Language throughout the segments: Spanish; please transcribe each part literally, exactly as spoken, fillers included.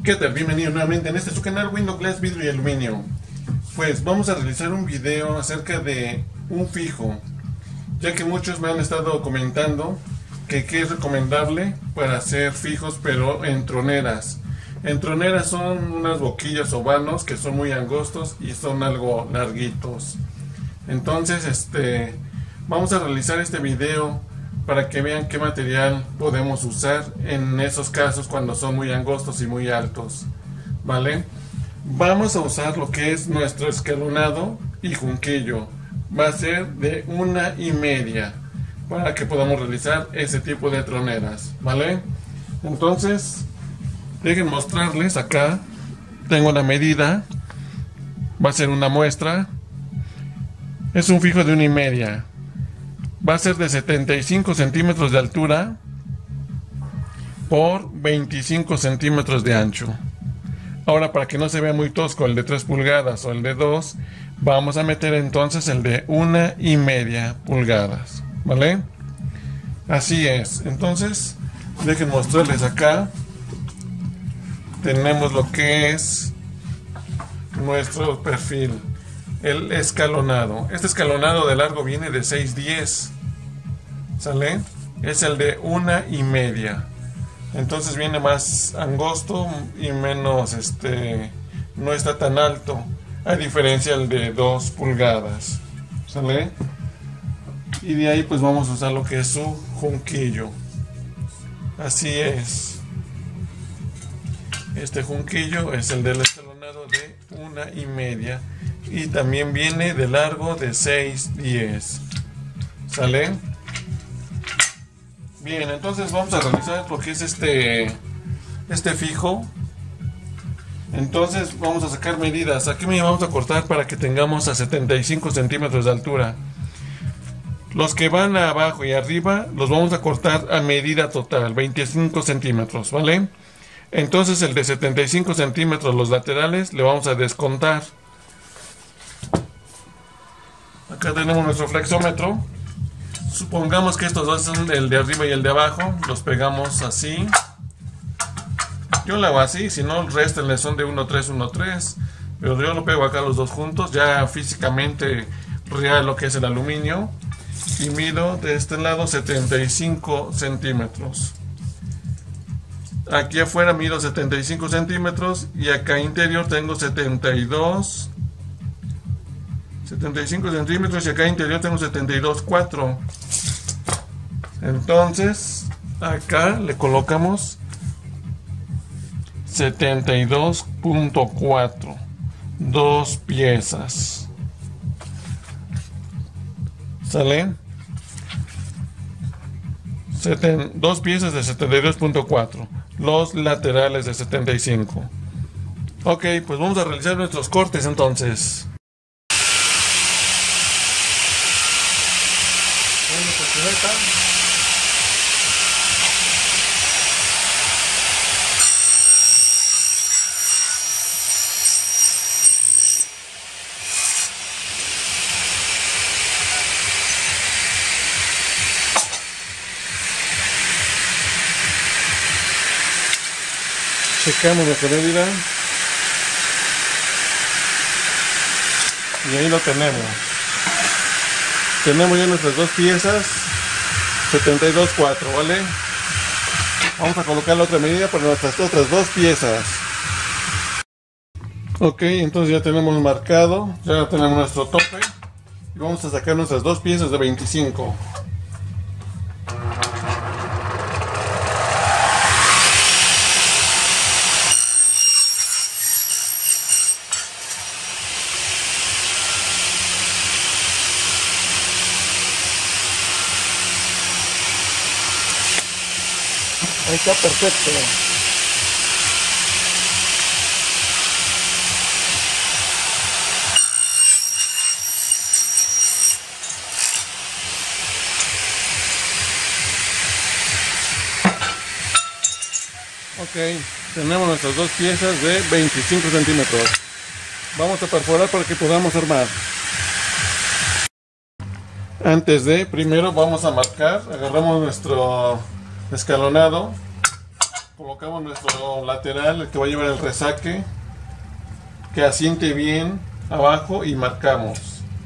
¿Qué tal? Bienvenido nuevamente en este su canal Window Glass Vidrio y Aluminio. Pues vamos a realizar un video acerca de un fijo, ya que muchos me han estado comentando que qué es recomendable para hacer fijos pero en troneras. En troneras son unas boquillas o vanos que son muy angostos y son algo larguitos. Entonces este vamos a realizar este video para que vean qué material podemos usar en esos casos cuando son muy angostos y muy altos, ¿vale? Vamos a usar lo que es nuestro escalonado y junquillo. Va a ser de una y media para que podamos realizar ese tipo de troneras, ¿vale? Entonces, dejen mostrarles acá. Tengo la medida. Va a ser una muestra. Es un fijo de una y media. Va a ser de setenta y cinco centímetros de altura por veinticinco centímetros de ancho. Ahora, para que no se vea muy tosco el de tres pulgadas o el de dos, vamos a meter entonces el de una y media pulgadas, ¿vale? Así es. Entonces, dejen mostrarles acá. Tenemos lo que es nuestro perfil, el escalonado. Este escalonado de largo viene de seis diez, ¿sale? Es el de una y media. Entonces viene más angosto y menos, este, no está tan alto, a diferencia del de dos pulgadas, ¿sale? Y de ahí pues vamos a usar lo que es su junquillo. Así es. Este junquillo es el del escalonado de una y media y también viene de largo de seis diez, ¿sale? Bien, entonces vamos a realizar lo que es este este fijo. Entonces vamos a sacar medidas. Aquí me vamos a cortar para que tengamos a setenta y cinco centímetros de altura. Los que van abajo y arriba los vamos a cortar a medida total, veinticinco centímetros, ¿vale? Entonces el de setenta y cinco centímetros, los laterales, le vamos a descontar. Acá tenemos nuestro flexómetro. Supongamos que estos dos son el de arriba y el de abajo. Los pegamos así. Yo lo hago así, si no, réstenle, son de uno tres, uno tres. Pero yo lo pego acá los dos juntos, ya físicamente real lo que es el aluminio. Y mido de este lado setenta y cinco centímetros. Aquí afuera mido setenta y cinco centímetros y acá interior tengo setenta y dos, setenta y cinco centímetros y acá interior tengo setenta y dos punto cuatro. Entonces acá le colocamos setenta y dos punto cuatro, dos piezas, ¿sale? Seten, dos piezas de setenta y dos punto cuatro, los laterales de setenta y cinco. Ok, pues vamos a realizar nuestros cortes entonces. Checamos nuestra medida y ahí lo tenemos. Tenemos ya nuestras dos piezas, setenta y dos punto cuatro, ¿vale? Vamos a colocar la otra medida para nuestras otras dos piezas. Ok, entonces ya tenemos marcado, ya tenemos nuestro tope y vamos a sacar nuestras dos piezas de veinticinco. Ahí está perfecto. Ok, tenemos nuestras dos piezas de veinticinco centímetros. Vamos a perforar para que podamos armar. Antes de, primero vamos a marcar, agarramos nuestro escalonado colocamos nuestro lateral, el que va a llevar el resaque, que asiente bien abajo, y marcamos.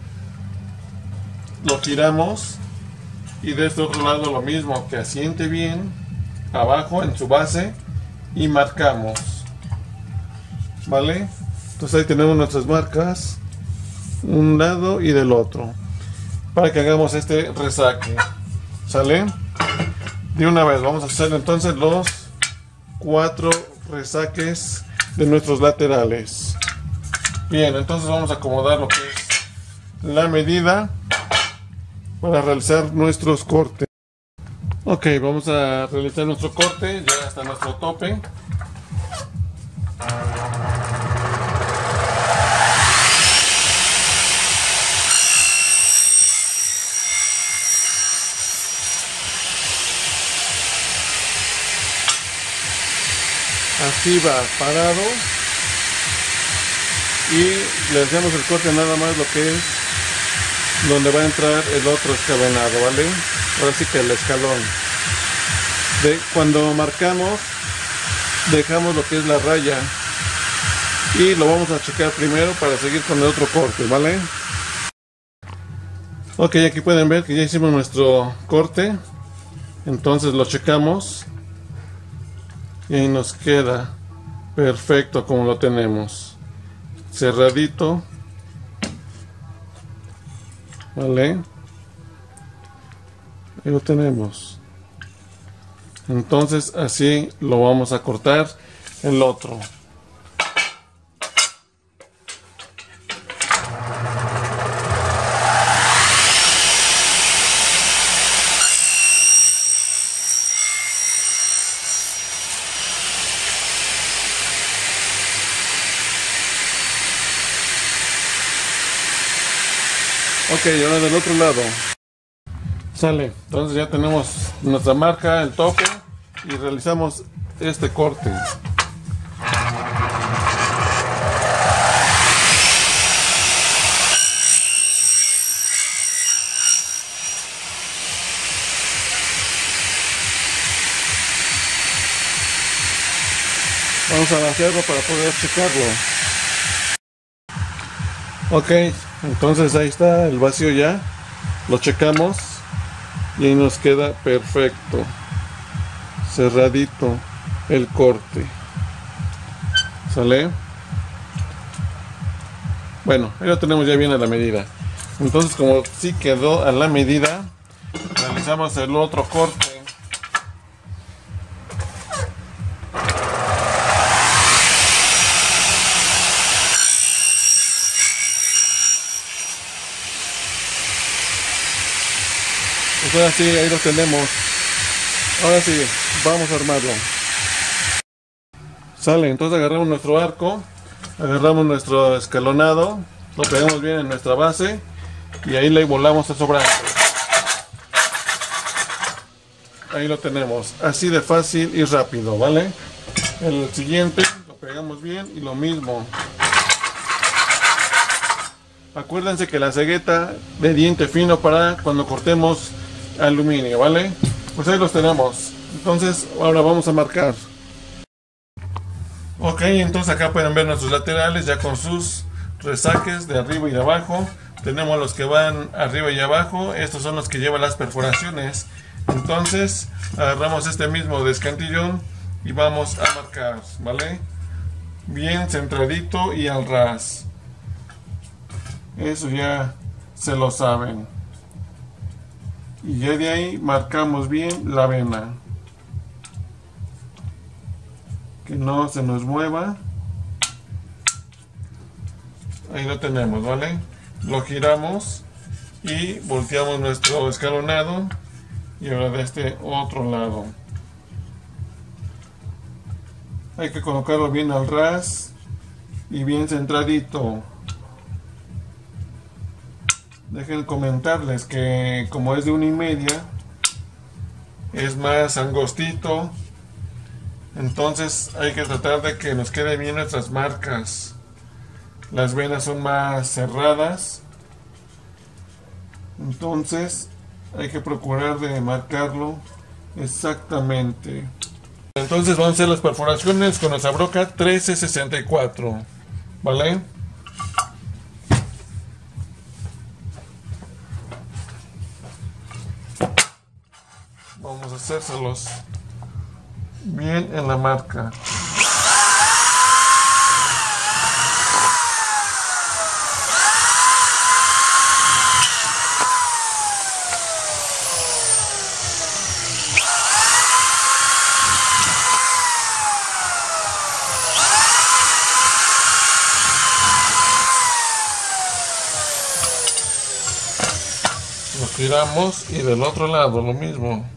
Lo giramos y de este otro lado lo mismo, que asiente bien abajo en su base, y marcamos. ¿Vale? Entonces ahí tenemos nuestras marcas, un lado y del otro, para que hagamos este resaque. ¿Sale? De una vez vamos a hacer entonces los cuatro resaques de nuestros laterales. Bien, entonces vamos a acomodar lo que es la medida para realizar nuestros cortes. Ok, vamos a realizar nuestro corte ya hasta nuestro tope. Así va, parado, y le hacemos el corte nada más lo que es donde va a entrar el otro escalonado, ¿vale? Ahora sí que el escalón. De cuando marcamos, dejamos lo que es la raya y lo vamos a checar primero para seguir con el otro corte, ¿vale? Ok, aquí pueden ver que ya hicimos nuestro corte, entonces lo checamos. Y ahí nos queda perfecto como lo tenemos, cerradito, ¿vale? Ahí lo tenemos. Entonces así lo vamos a cortar el otro. Ok, ahora del otro lado. Sale, entonces ya tenemos nuestra marca, el tope, y realizamos este corte. Vamos a vaciarlo para poder checarlo. Ok, entonces ahí está el vacío ya. Lo checamos y ahí nos queda perfecto, cerradito el corte. ¿Sale? Bueno, ahí lo tenemos ya bien a la medida. Entonces, como sí quedó a la medida, realizamos el otro corte. Pues ahora sí, ahí lo tenemos. Ahora sí, vamos a armarlo. Sale, entonces agarramos nuestro arco, agarramos nuestro escalonado, lo pegamos bien en nuestra base y ahí le volamos el sobrante. Ahí lo tenemos, así de fácil y rápido, ¿vale? El siguiente lo pegamos bien y lo mismo. Acuérdense que la cegueta de diente fino para cuando cortemos aluminio, ¿vale? Pues ahí los tenemos. Entonces ahora vamos a marcar. Ok, entonces acá pueden ver nuestros laterales ya con sus resaques de arriba y de abajo. Tenemos los que van arriba y abajo. Estos son los que llevan las perforaciones. Entonces agarramos este mismo descantillón y vamos a marcar, ¿vale? Bien centradito y al ras. Eso ya se lo saben. Y ya de ahí marcamos bien la vena, que no se nos mueva. Ahí lo tenemos, ¿vale? Lo giramos y volteamos nuestro escalonado, y ahora de este otro lado hay que colocarlo bien al ras y bien centradito. Dejen comentarles que como es de una y media, es más angostito, entonces hay que tratar de que nos quede bien nuestras marcas. Las venas son más cerradas, entonces hay que procurar de marcarlo exactamente. Entonces vamos a hacer las perforaciones con nuestra broca trece sesenta y cuatro, ¿vale? Vamos a hacérselos bien en la marca. Lo giramos y del otro lado lo mismo.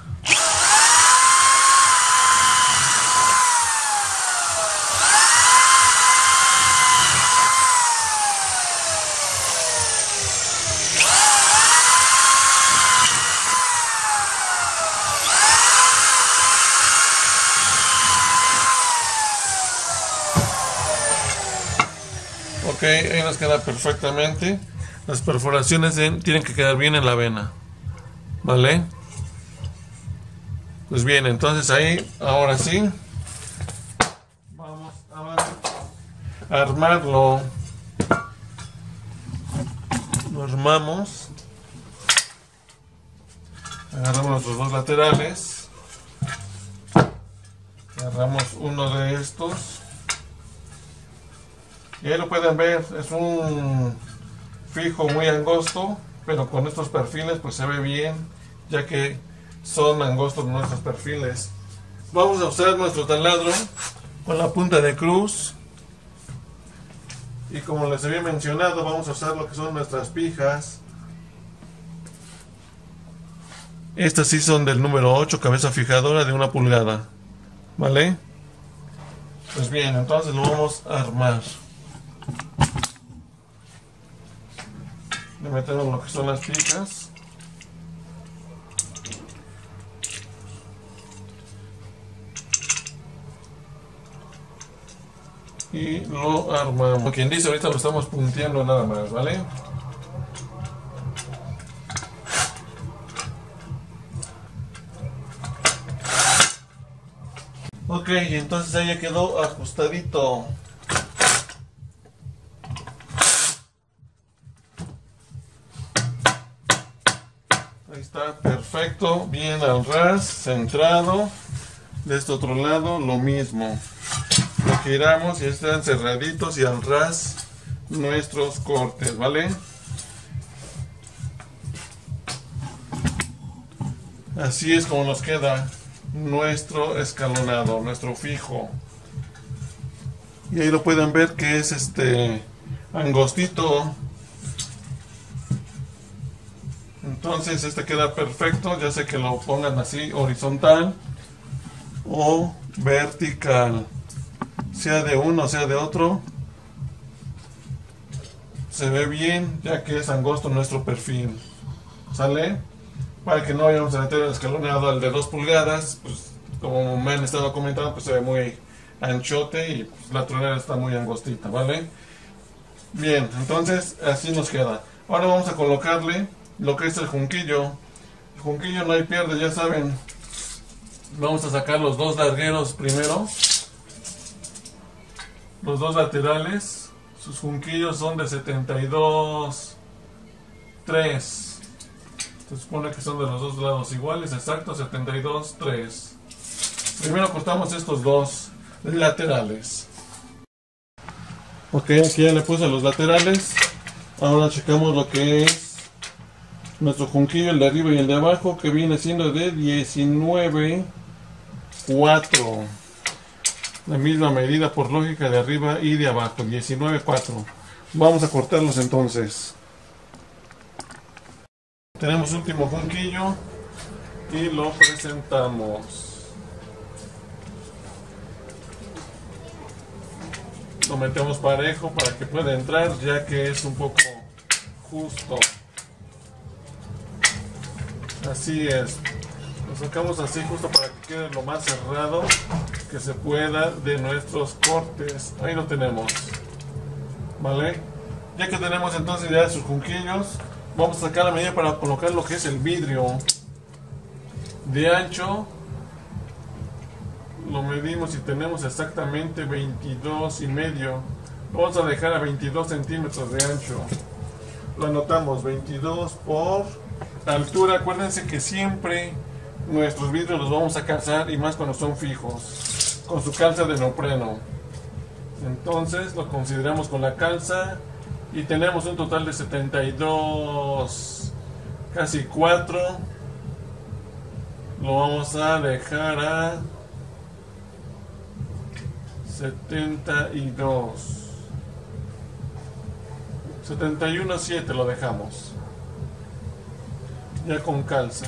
Ok, ahí nos queda perfectamente. Las perforaciones en, tienen que quedar bien en la vena, ¿vale? Pues bien, entonces ahí, ahora sí, vamos a armarlo. Lo armamos. Agarramos los dos laterales. Agarramos uno de estos. Y ahí lo pueden ver, es un fijo muy angosto, pero con estos perfiles pues se ve bien, ya que son angostos nuestros perfiles. Vamos a usar nuestro taladro con la punta de cruz, y como les había mencionado, vamos a usar lo que son nuestras pijas. Estas sí son del número ocho, cabeza fijadora de una pulgada, ¿vale? Pues bien, entonces lo vamos a armar. Le metemos lo que son las pijas. Y lo armamos. Como quien dice, ahorita lo estamos punteando nada más, ¿vale? Ok, entonces ahí ya quedó ajustadito. Ahí está, perfecto, bien al ras, centrado. De este otro lado lo mismo. Lo giramos y están cerraditos y al ras nuestros cortes, ¿vale? Así es como nos queda nuestro escalonado, nuestro fijo. Y ahí lo pueden ver que es este angostito. Entonces este queda perfecto, ya sea que lo pongan así horizontal o vertical, sea de uno sea de otro, se ve bien, ya que es angosto nuestro perfil, ¿sale? Para que no vayamos a meter el escalonado al de dos pulgadas, pues como me han estado comentando, pues se ve muy anchote y pues, la tronera está muy angostita, ¿vale? Bien, entonces así nos queda. Ahora vamos a colocarle lo que es el junquillo. El junquillo no hay pierde, ya saben. Vamos a sacar los dos largueros primero, los dos laterales. Sus junquillos son de setenta y dos tres. Se supone que son de los dos lados iguales, exacto, setenta y dos tres. Primero cortamos estos dos laterales. Ok, aquí ya le puse los laterales. Ahora checamos lo que es nuestro junquillo, el de arriba y el de abajo, que viene siendo de diecinueve cuatro. La misma medida por lógica de arriba y de abajo, diecinueve cuatro. Vamos a cortarlos entonces. Tenemos último junquillo y lo presentamos. Lo metemos parejo para que pueda entrar, ya que es un poco justo. Así es. Lo sacamos así justo para que quede lo más cerrado que se pueda de nuestros cortes. Ahí lo tenemos, ¿vale? Ya que tenemos entonces ya sus junquillos, vamos a sacar la medida para colocar lo que es el vidrio de ancho lo medimos y tenemos exactamente veintidós y medio. Vamos a dejar a veintidós centímetros de ancho. Lo anotamos, veintidós por altura. Acuérdense que siempre nuestros vidrios los vamos a calzar, y más cuando son fijos, con su calza de neopreno. Entonces lo consideramos con la calza y tenemos un total de setenta y dos, casi cuatro. Lo vamos a dejar a setenta y dos, setenta y uno punto siete lo dejamos ya con calza.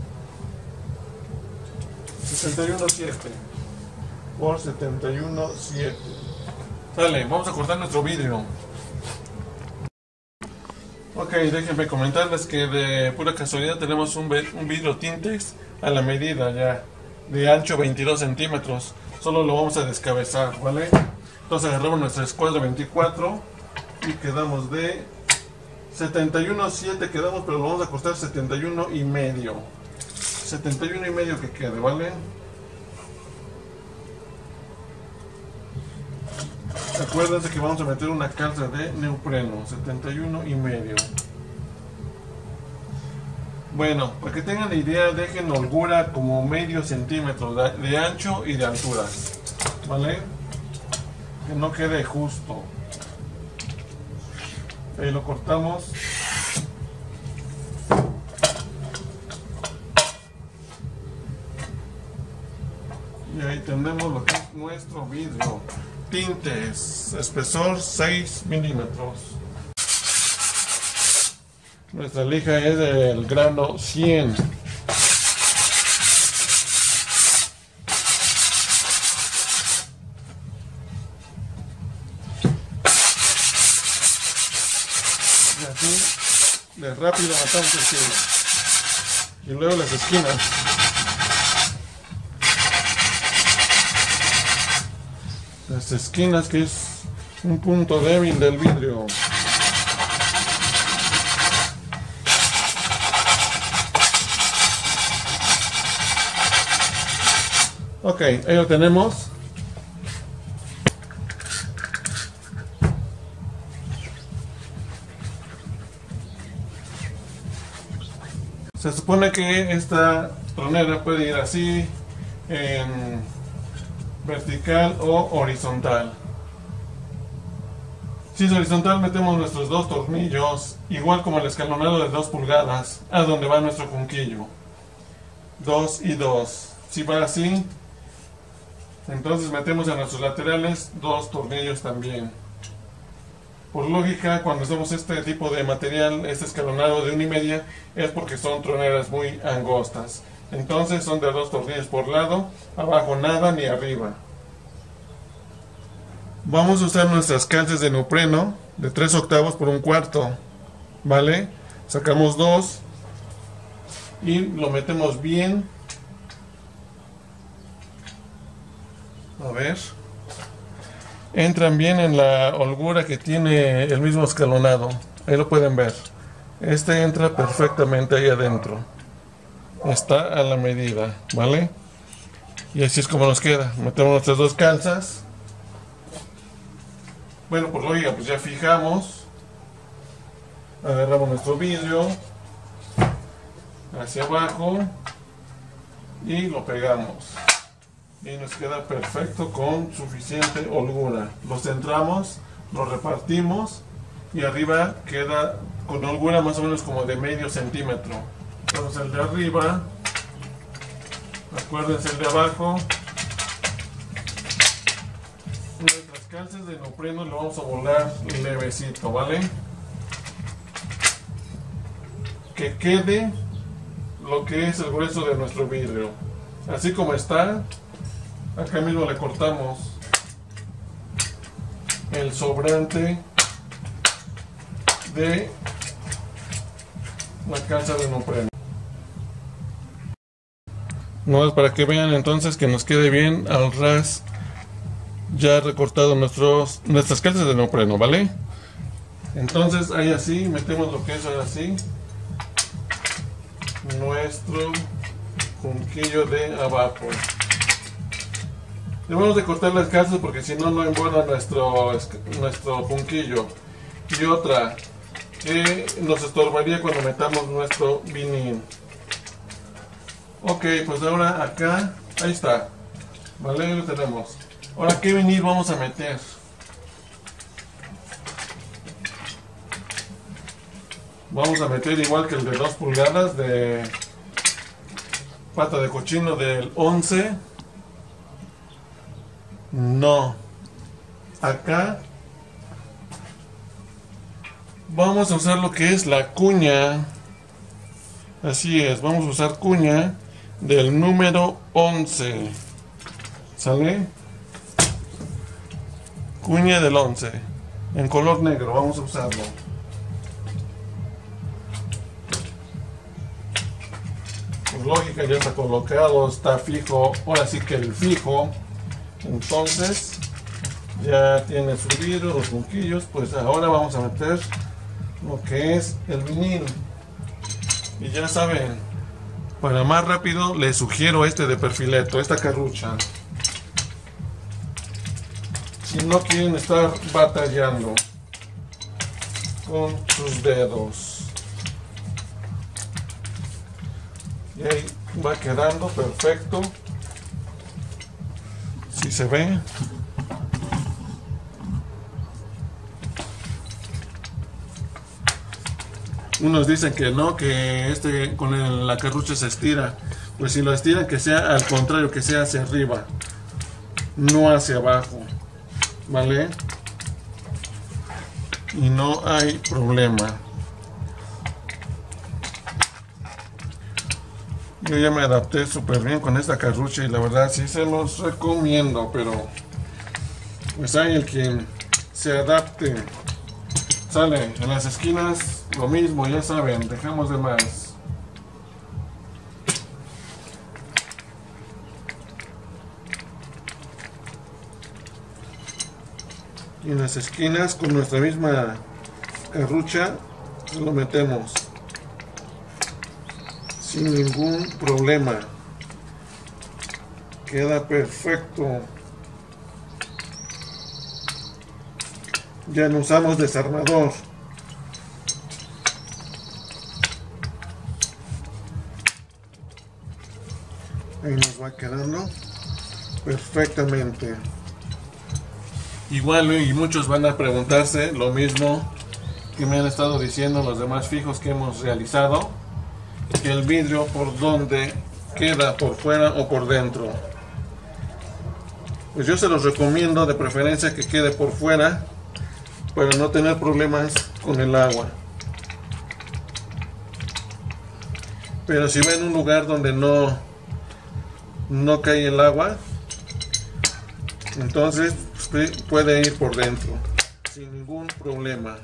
setenta y uno punto siete por setenta y uno punto siete. Sale, vamos a cortar nuestro vidrio. Ok, déjenme comentarles que de pura casualidad tenemos un, un vidrio Tintex a la medida ya, de ancho veintidós centímetros. Solo lo vamos a descabezar, ¿vale? Entonces agarramos nuestra escuadra veinticuatro y quedamos de setenta y uno punto siete, quedamos, pero lo vamos a cortar setenta y uno y medio. setenta y uno y medio que quede, ¿vale? Acuérdense que vamos a meter una calza de neopreno, setenta y uno y medio. Bueno, para que tengan la idea, dejen holgura como medio centímetro de, de ancho y de altura, ¿vale? Que no quede justo. Ahí lo cortamos. Y ahí tenemos lo que es nuestro vidrio Tintex, espesor seis milímetros. Nuestra lija es del grano cien. Y así de rápido matamos el cielo. Y luego las esquinas. Las esquinas, que es un punto débil del vidrio. Ok, ahí lo tenemos. Se supone que esta tronera puede ir así, en vertical o horizontal. Si es horizontal, metemos nuestros dos tornillos, igual como el escalonado de dos pulgadas, a donde va nuestro junquillo. dos y dos. Si va así, entonces metemos a nuestros laterales dos tornillos también. Por lógica, cuando hacemos este tipo de material, este escalonado de una y media, es porque son troneras muy angostas. Entonces son de dos tornillos por lado, abajo nada ni arriba. Vamos a usar nuestras calzas de neopreno de tres octavos por un cuarto, ¿vale? Sacamos dos y lo metemos bien. A ver, entran bien en la holgura que tiene el mismo escalonado. Ahí lo pueden ver. Este entra perfectamente ahí adentro. Está a la medida, ¿vale? Y así es como nos queda. Metemos nuestras dos calzas. Bueno, por lógica, pues ya fijamos. Agarramos nuestro vidrio hacia abajo y lo pegamos. Y nos queda perfecto con suficiente holgura. Lo centramos, lo repartimos y arriba queda con holgura más o menos como de medio centímetro. Entonces el de arriba, acuérdense el de abajo. Nuestras calzas de neopreno lo vamos a volar levecito, ¿vale? Que quede lo que es el grueso de nuestro vidrio. Así como está, acá mismo le cortamos el sobrante de la calza de neopreno. No es para que vean entonces que nos quede bien al ras ya recortado nuestros, nuestras calzas de neopreno, ¿vale? Entonces ahí así metemos lo que es ahora así nuestro junquillo de abajo. Debemos de cortar las calzas porque si no, no embona nuestro, nuestro punquillo. Y otra que nos estorbaría cuando metamos nuestro vinil. Ok, pues ahora acá, ahí está. Vale, ahí lo tenemos. Ahora, ¿qué vinil vamos a meter? Vamos a meter igual que el de dos pulgadas de pata de cochino del once. No. Acá vamos a usar lo que es la cuña. Así es, vamos a usar cuña del número once. ¿Sale? Cuña del once. En color negro, vamos a usarlo. Por lógica ya está colocado, está fijo. Ahora sí que el fijo. Entonces ya tiene su vidrio, los punquillos. Pues ahora vamos a meter lo que es el vinil. Y ya saben, para más rápido les sugiero este de perfileto, esta carrucha. Si no quieren estar batallando con sus dedos. Y ahí va quedando perfecto. Si se ve. Unos dicen que no, que este con el, la carrucha se estira. Pues si lo estiran, que sea al contrario, que sea hacia arriba, no hacia abajo. ¿Vale? Y no hay problema. Yo ya me adapté súper bien con esta carrucha y la verdad sí se los recomiendo, pero pues hay el quien se adapte. Sale en las esquinas lo mismo, ya saben, dejamos de más. Y en las esquinas con nuestra misma carrucha lo metemos sin ningún problema. Queda perfecto. Ya no usamos desarmador. Ahí nos va quedando perfectamente. Igual, y muchos van a preguntarse lo mismo que me han estado diciendo los demás fijos que hemos realizado, que el vidrio por donde queda, por fuera o por dentro. Pues yo se los recomiendo de preferencia que quede por fuera para no tener problemas con el agua. Pero si ven un lugar donde no no cae el agua, entonces puede ir por dentro sin ningún problema.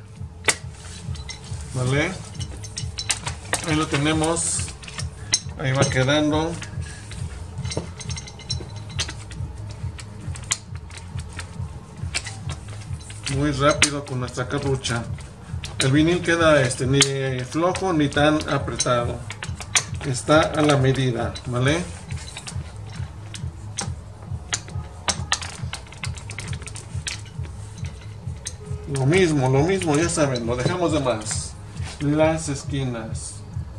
Vale, ahí lo tenemos, ahí va quedando. Muy rápido con nuestra carrucha. El vinil queda este ni flojo ni tan apretado, está a la medida. Vale, lo mismo, lo mismo, ya saben, lo dejamos de más. Las esquinas.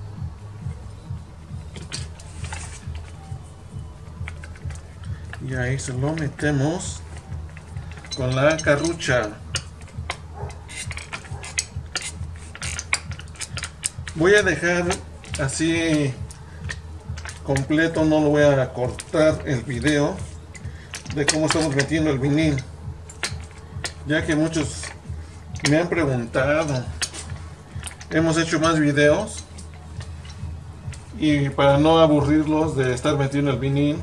Y ahí se lo metemos con la carrucha. Voy a dejar así completo, no lo voy a cortar el video de cómo estamos metiendo el vinil, ya que muchos me han preguntado. Hemos hecho más videos y para no aburrirlos de estar metiendo el vinil,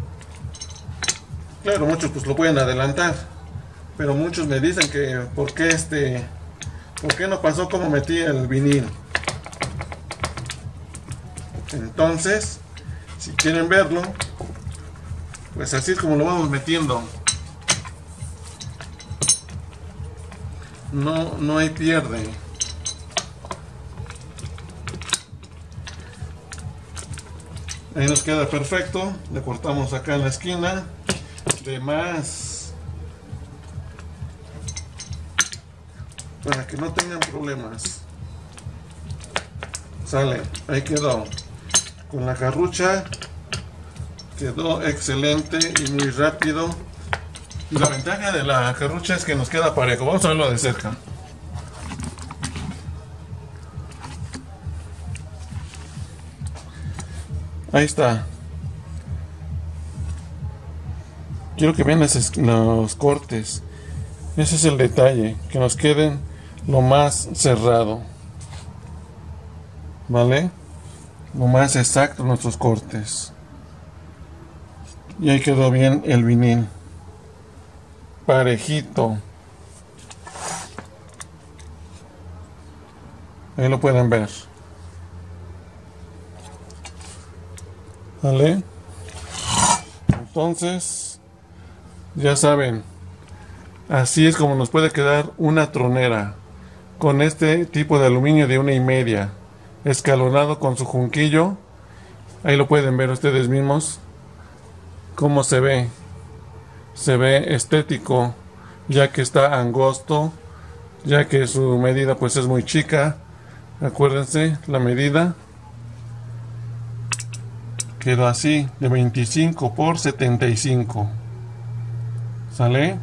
claro, muchos pues lo pueden adelantar, pero muchos me dicen que por qué este por qué no pasó como metí el vinil. Entonces, si quieren verlo, pues así es como lo vamos metiendo. No, no hay pierde. Ahí nos queda perfecto. Le cortamos acá en la esquina. de más, para que no tengan problemas. Sale, ahí quedó. Con la carrucha quedó excelente y muy rápido. Y la ventaja de la carrucha es que nos queda parejo. Vamos a verlo de cerca. Ahí está. Quiero que vean los, los cortes. Ese es el detalle, que nos queden lo más cerrado, ¿vale? Lo más exacto nuestros cortes. Y ahí quedó bien el vinil, parejito. Ahí lo pueden ver, ¿vale? Entonces, ya saben, así es como nos puede quedar una tronera con este tipo de aluminio de una y media, escalonado con su junquillo. Ahí lo pueden ver ustedes mismos cómo se ve. Se ve estético, ya que está angosto, ya que su medida pues es muy chica. Acuérdense la medida. Quedó así, de veinticinco por setenta y cinco. ¿Sale?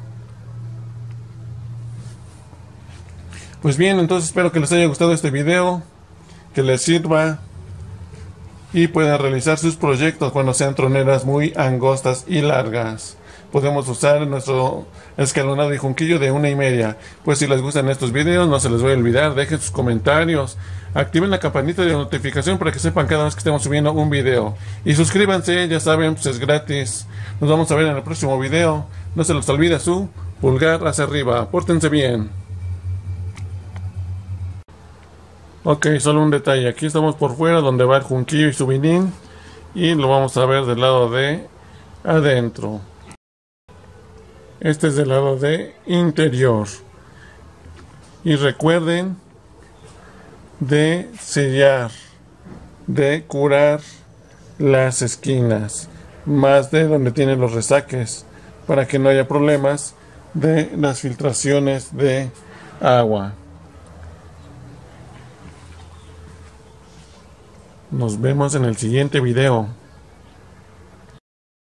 Pues bien, entonces espero que les haya gustado este video, que les sirva y puedan realizar sus proyectos cuando sean troneras muy angostas y largas. Podemos usar nuestro escalonado y junquillo de una y media. Pues si les gustan estos videos, no se les voy a olvidar, dejen sus comentarios, activen la campanita de notificación para que sepan cada vez que estemos subiendo un video. Y suscríbanse, ya saben, pues es gratis. Nos vamos a ver en el próximo video. No se les olvide su pulgar hacia arriba. Pórtense bien. Ok, solo un detalle. Aquí estamos por fuera donde va el junquillo y su vinil. Y lo vamos a ver del lado de adentro. Este es del lado de interior. Y recuerden de sellar, de curar las esquinas, más de donde tienen los resaques, para que no haya problemas de las filtraciones de agua. Nos vemos en el siguiente video.